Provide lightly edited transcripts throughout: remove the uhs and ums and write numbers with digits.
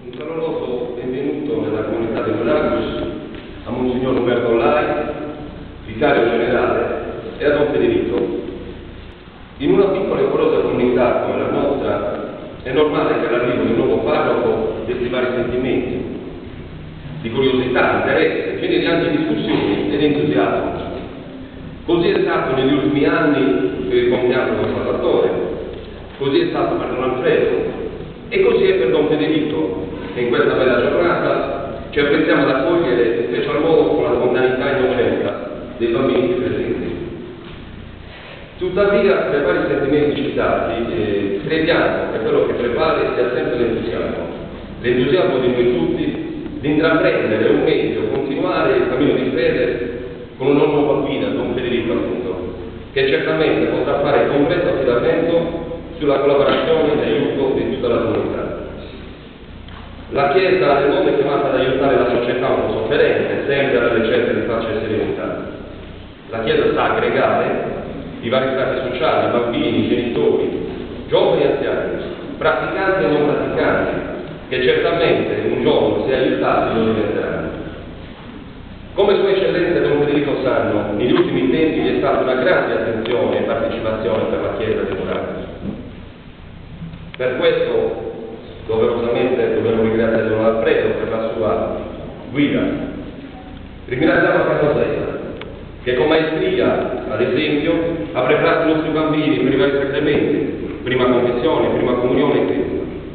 Un caloroso benvenuto nella comunità di Modacus a Monsignor Roberto Ollai, vicario generale, e a Don Federico. In una piccola e porosa comunità come la nostra è normale che all'arrivo di un nuovo parroco desti vari sentimenti, di curiosità, interesse, generi anche discussioni ed entusiasmo. Così è stato negli ultimi anni per il compianto Conservatore, così è stato per Don Alfredo e così è per Don Federico, che in questa bella giornata ci apprezziamo ad accogliere in special modo con la spontaneità e innocenza dei bambini presenti. Tuttavia, tra i vari sentimenti citati, crediamo che quello che prevale sia sempre l'entusiasmo di noi tutti di intraprendere, o meglio, continuare il cammino di fede con una nuova guida, Don Federico appunto, che certamente potrà fare completo affidamento sulla collaborazione e aiuto di tutta la comunità. La Chiesa del mondo è chiamata ad aiutare la società un po' sofferente, sempre alla ricerca di pace e serenità. La Chiesa sa aggregare i vari strati sociali, bambini, genitori, giovani e anziani, praticanti e non praticanti, che certamente un giorno, se aiutati, lo diventeranno. Come Sua Eccellenza Don Federico sanno, negli ultimi tempi vi è stata una grande attenzione e partecipazione per la Chiesa di Modacus. Per questo, doverosamente, dobbiamo ringraziare Don Alfredo per la sua guida. Ringraziamo Carosella, che con maestria, ad esempio, ha preparato i nostri bambini per i vari sacramenti, prima confessione, prima comunione e cresima.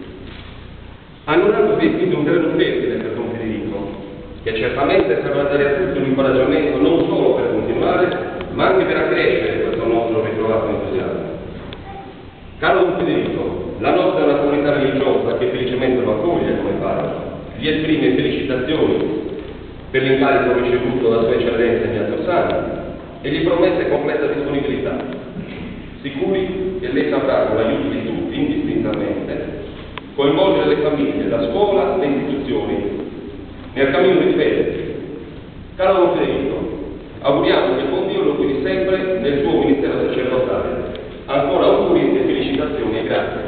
Hanno dato quindi un terreno fertile per Don Federico, che certamente sarà dare a tutti un incoraggiamento non solo per continuare, ma anche per accrescere questo nostro ritrovato entusiasmo. Caro Don Federico, la nostra è una comunità religiosa che felicemente lo accoglie come parroco. Gli esprime felicitazioni per l'incarico ricevuto da Sua Eccellenza Ignazio Sani e gli promette completa disponibilità, sicuri che lei saprà, con l'aiuto di tutti indistintamente, coinvolgere le famiglie, la scuola, le istituzioni nel cammino di fede. Caro Don Federico, auguriamo che il buon Dio lo guidi sempre nel suo ministero sacerdotale. Ancora auguri e felicitazioni e grazie.